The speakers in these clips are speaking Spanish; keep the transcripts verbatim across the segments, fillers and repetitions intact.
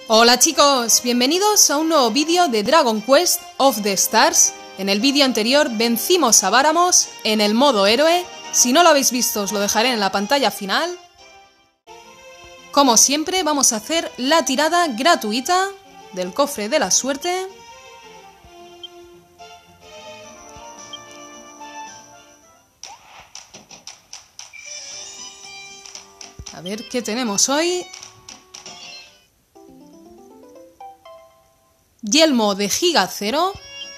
Hola chicos, bienvenidos a un nuevo vídeo de Dragon Quest of the Stars. En el vídeo anterior vencimos a Báramos en el modo héroe. Si no lo habéis visto os lo dejaré en la pantalla final. Como siempre vamos a hacer la tirada gratuita del cofre de la suerte. A ver qué tenemos hoy. Yelmo de Giga Cero.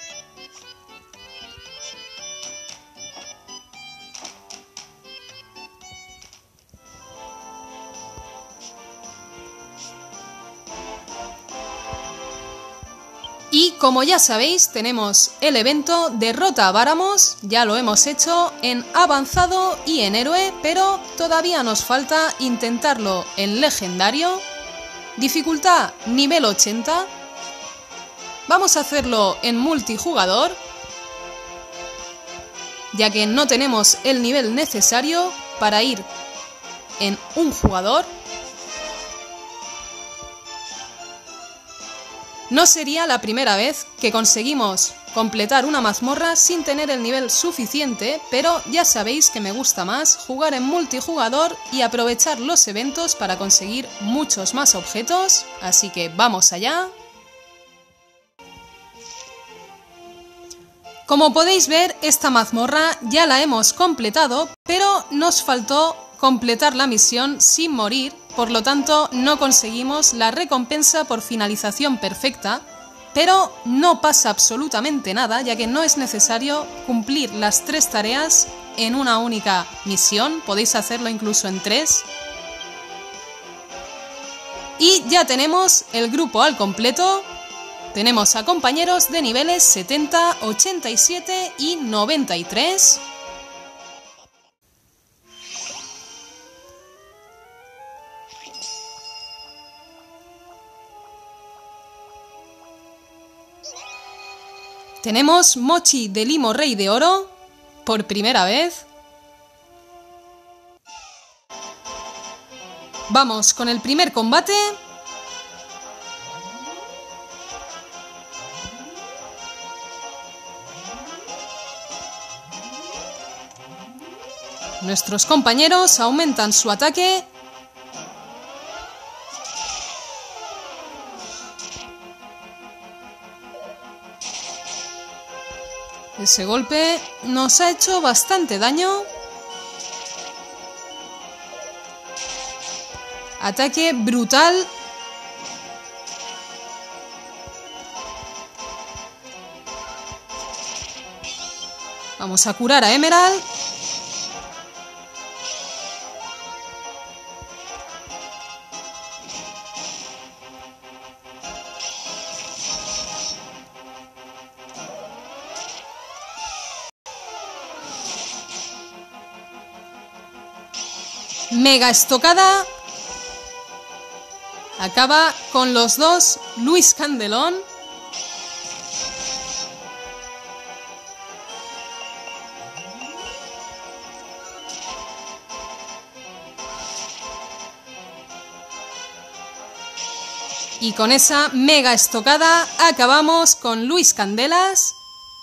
Y como ya sabéis, tenemos el evento Derrota a Báramos. Ya lo hemos hecho en avanzado y en héroe, pero todavía nos falta intentarlo en legendario. Dificultad nivel ochenta. Vamos a hacerlo en multijugador, ya que no tenemos el nivel necesario para ir en un jugador. No sería la primera vez que conseguimos completar una mazmorra sin tener el nivel suficiente, pero ya sabéis que me gusta más jugar en multijugador y aprovechar los eventos para conseguir muchos más objetos, así que vamos allá. Como podéis ver, esta mazmorra ya la hemos completado, pero nos faltó completar la misión sin morir, por lo tanto no conseguimos la recompensa por finalización perfecta, pero no pasa absolutamente nada, ya que no es necesario cumplir las tres tareas en una única misión, podéis hacerlo incluso en tres. Y ya tenemos el grupo al completo. Tenemos a compañeros de niveles setenta, ochenta y siete y noventa y tres. Tenemos Mochi de Limo Rey de Oro, por primera vez. Vamos con el primer combate. Nuestros compañeros aumentan su ataque. Ese golpe nos ha hecho bastante daño. Ataque brutal. Vamos a curar a Emerald. Mega estocada. Acaba con los dos Luis Candelón. Y con esa mega estocada acabamos con Luis Candelas.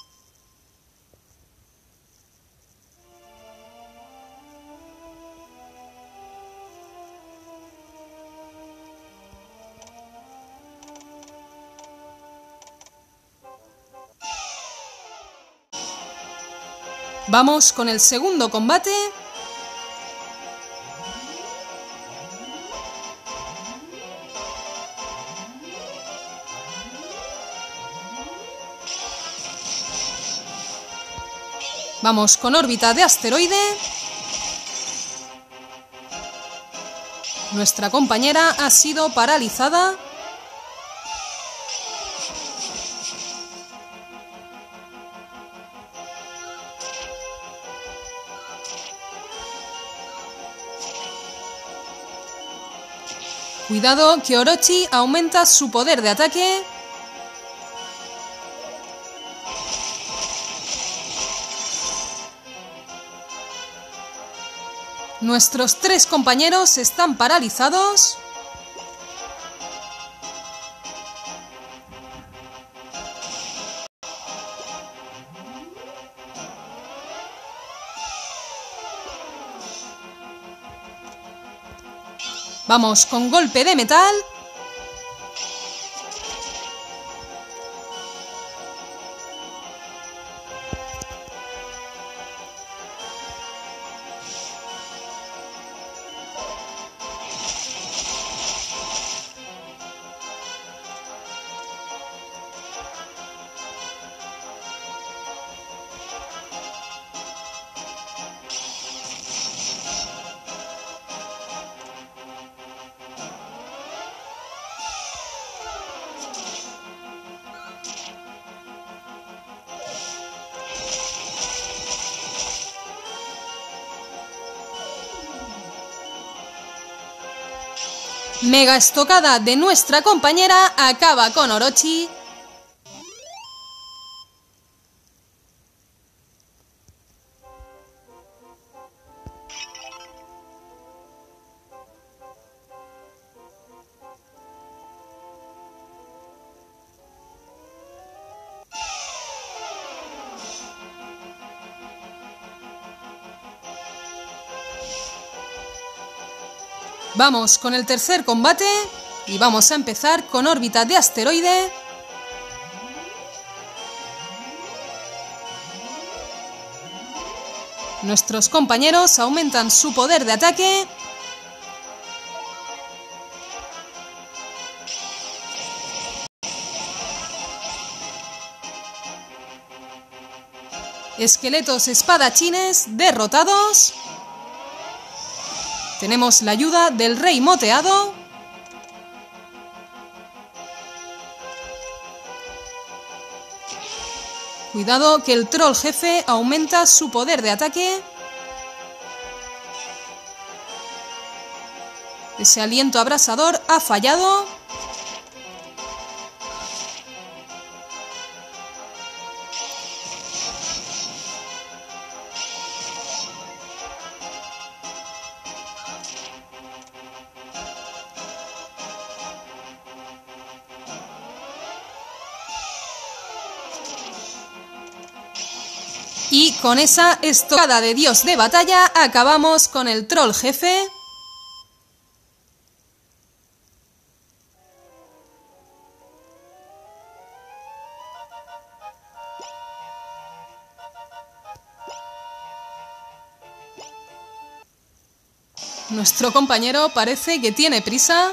Vamos con el segundo combate. Vamos con órbita de asteroide. Nuestra compañera ha sido paralizada. Cuidado, que Orochi aumenta su poder de ataque. Nuestros tres compañeros están paralizados. Vamos con golpe de metal. Mega estocada de nuestra compañera acaba con Orochi. Vamos con el tercer combate y vamos a empezar con órbita de asteroide. Nuestros compañeros aumentan su poder de ataque. Esqueletos espadachines derrotados. Tenemos la ayuda del rey moteado. Cuidado que el troll jefe aumenta su poder de ataque. Ese aliento abrasador ha fallado. Y con esa estocada de dios de batalla acabamos con el troll jefe. Nuestro compañero parece que tiene prisa.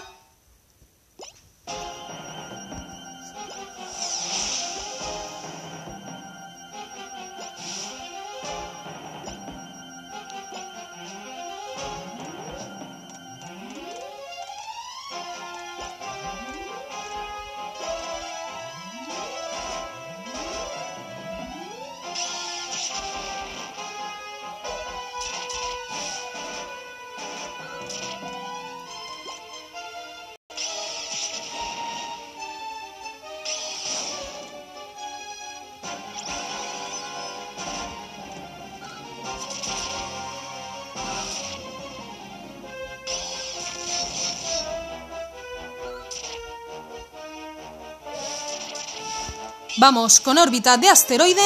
Vamos con órbita de asteroide.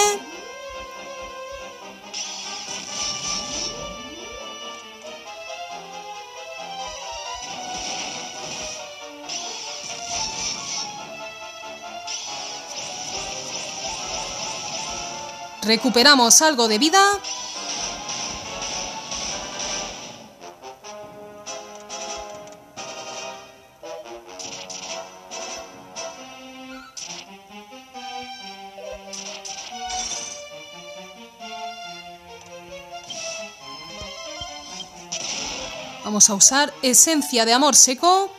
Recuperamos algo de vida. Vamos a usar esencia de amor seco.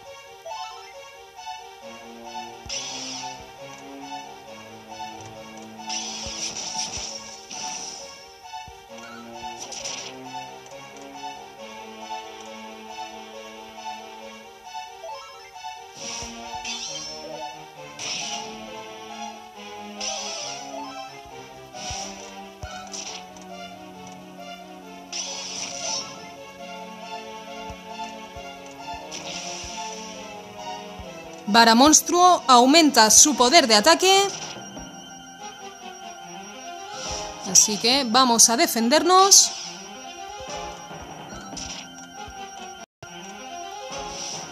Vara monstruo aumenta su poder de ataque. Así que vamos a defendernos.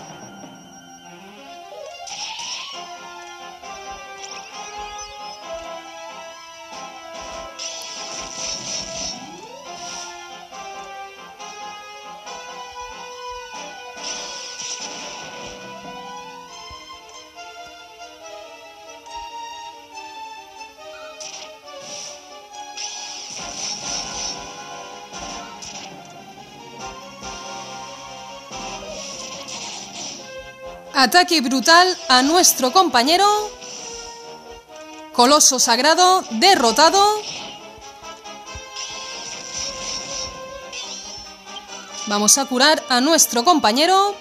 Ataque brutal a nuestro compañero. Coloso sagrado derrotado. Vamos a curar a nuestro compañero.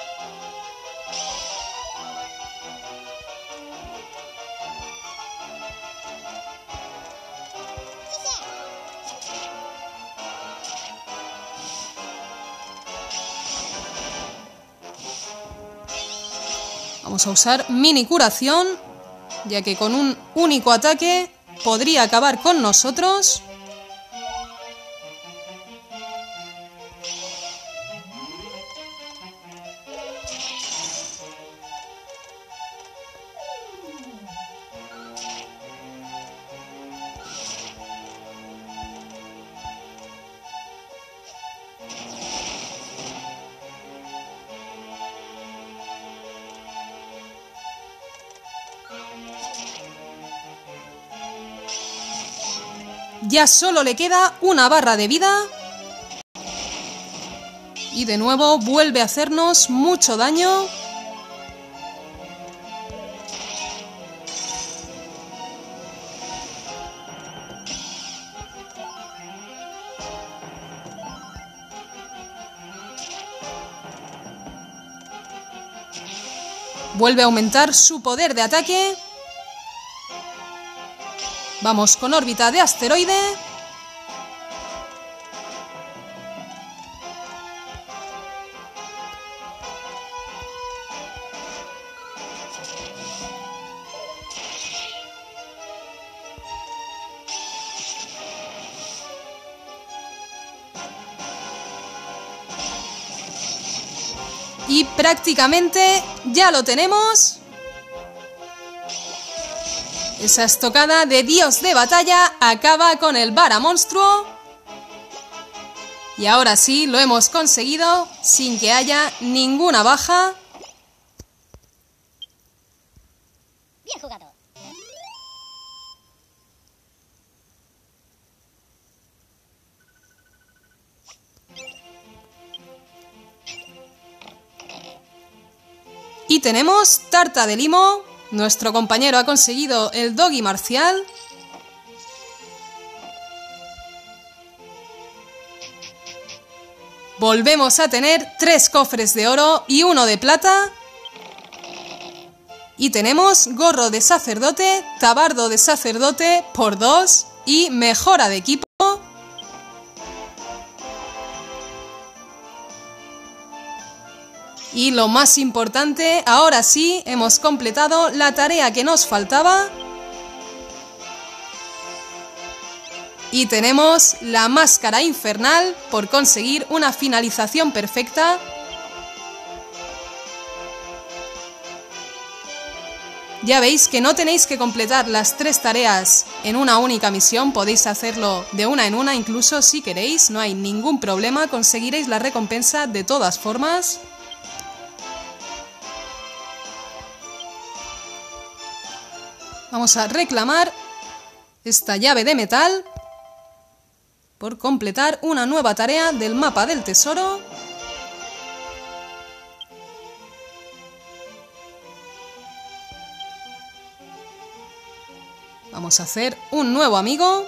Vamos a usar mini curación, ya que con un único ataque podría acabar con nosotros. Ya solo le queda una barra de vida. Y de nuevo vuelve a hacernos mucho daño. Vuelve a aumentar su poder de ataque. Vamos con órbita de asteroide. Y prácticamente ya lo tenemos. Esa estocada de dios de batalla acaba con el Vara monstruo. Y ahora sí, lo hemos conseguido sin que haya ninguna baja. Bien jugado. Y tenemos tarta de limo. Nuestro compañero ha conseguido el doggy marcial. Volvemos a tener tres cofres de oro y uno de plata. Y tenemos gorro de sacerdote, tabardo de sacerdote por dos y mejora de equipo. Y lo más importante, ahora sí, hemos completado la tarea que nos faltaba. Y tenemos la máscara infernal por conseguir una finalización perfecta. Ya veis que no tenéis que completar las tres tareas en una única misión, podéis hacerlo de una en una incluso si queréis, no hay ningún problema, conseguiréis la recompensa de todas formas. Vamos a reclamar esta llave de metal por completar una nueva tarea del mapa del tesoro. Vamos a hacer un nuevo amigo.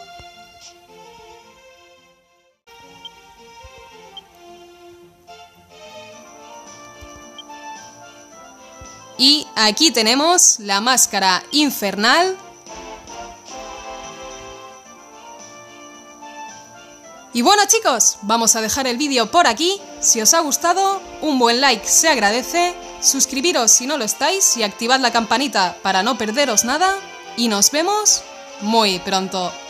Y aquí tenemos la máscara infernal. Y bueno chicos, vamos a dejar el vídeo por aquí. Si os ha gustado, un buen like se agradece. Suscribiros si no lo estáis y activad la campanita para no perderos nada. Y nos vemos muy pronto.